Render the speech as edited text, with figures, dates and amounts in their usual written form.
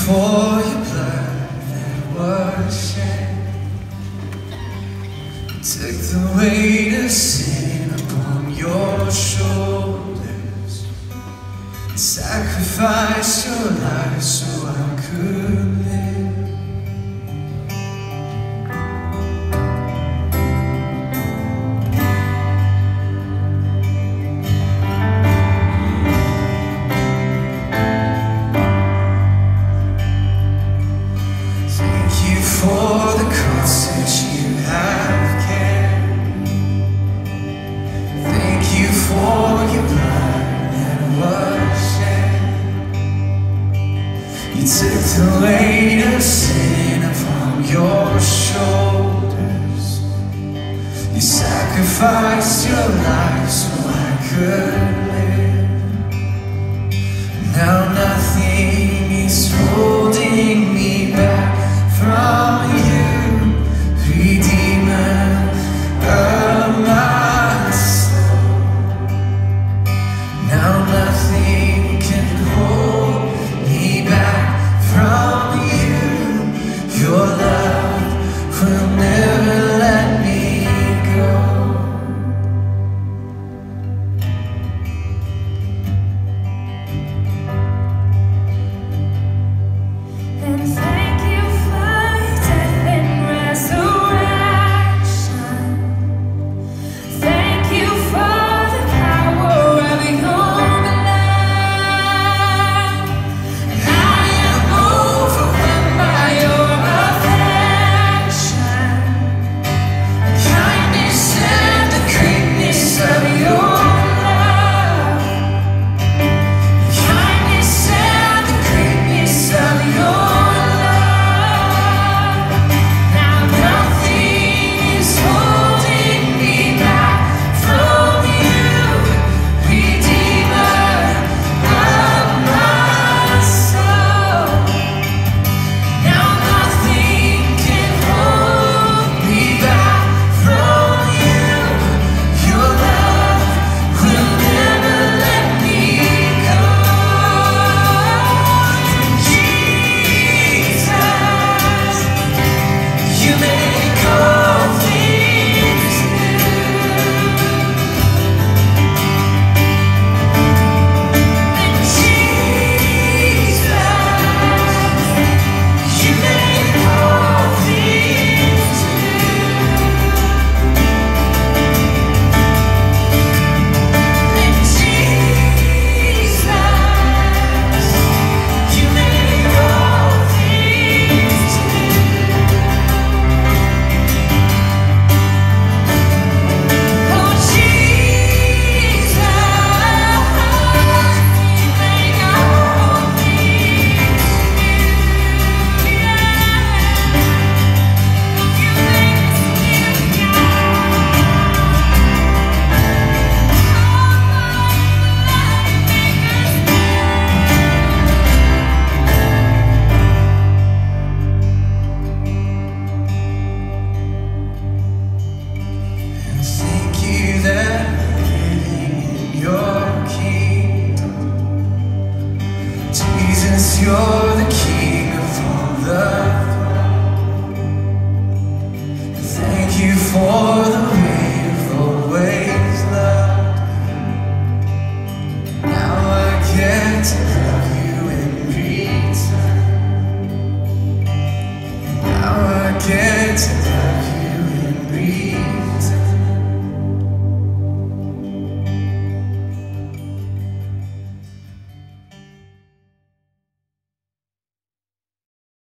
for your blood that was shed. You took the weight of sin upon your shoulders and sacrificed your life so I could live. For the cross that you have carried, thank you for your blood that was shed. You took the weight of sin upon your shoulders. You sacrificed your life so I could live. Now nothing is wrong.